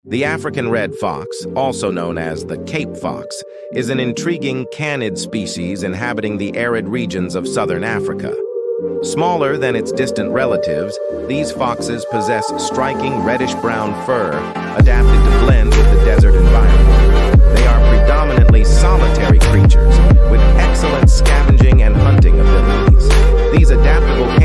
The African red fox, also known as the Cape fox, is an intriguing canid species inhabiting the arid regions of southern Africa. Smaller than its distant relatives, these foxes possess striking reddish-brown fur, adapted to blend with the desert environment. They are predominantly solitary creatures, with excellent scavenging and hunting abilities. These adaptable